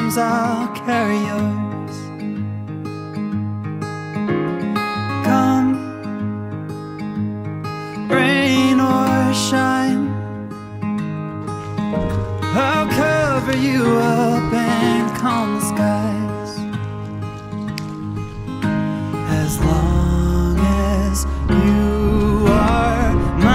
arms, I'll carry yours. Come, rain or shine, I'll cover you up and calm the skies. As long as you are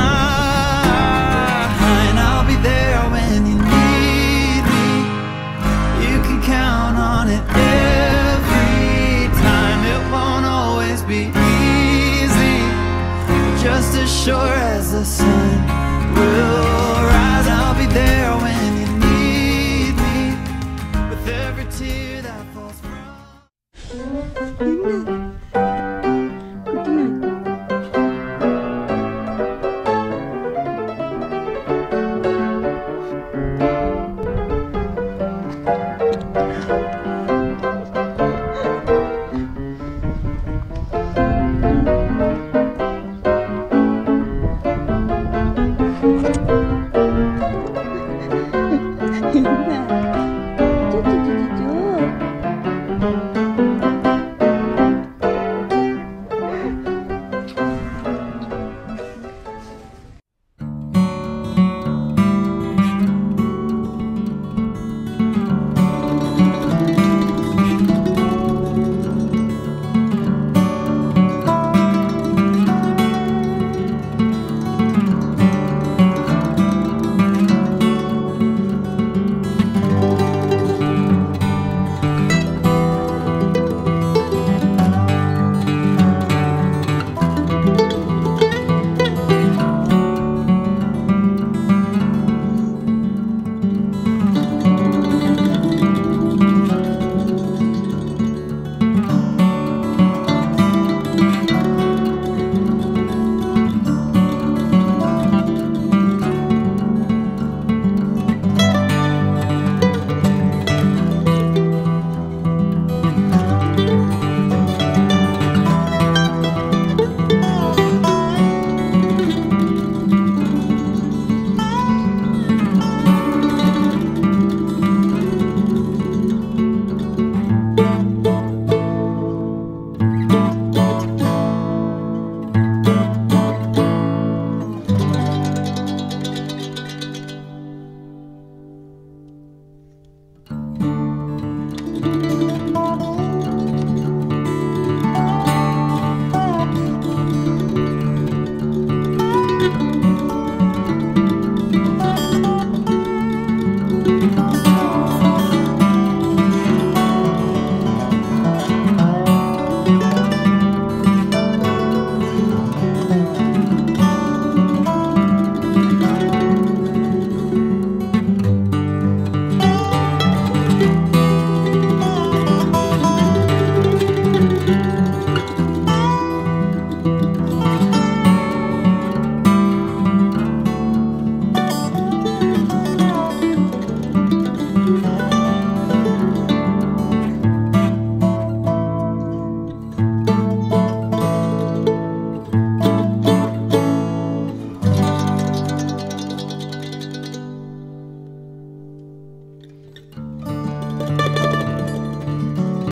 mine, I'll be there when you need me. You can count on it every time. It won't always be easy, just as sure as the sun will rise. I'll be there when you need me, with every tear that falls from.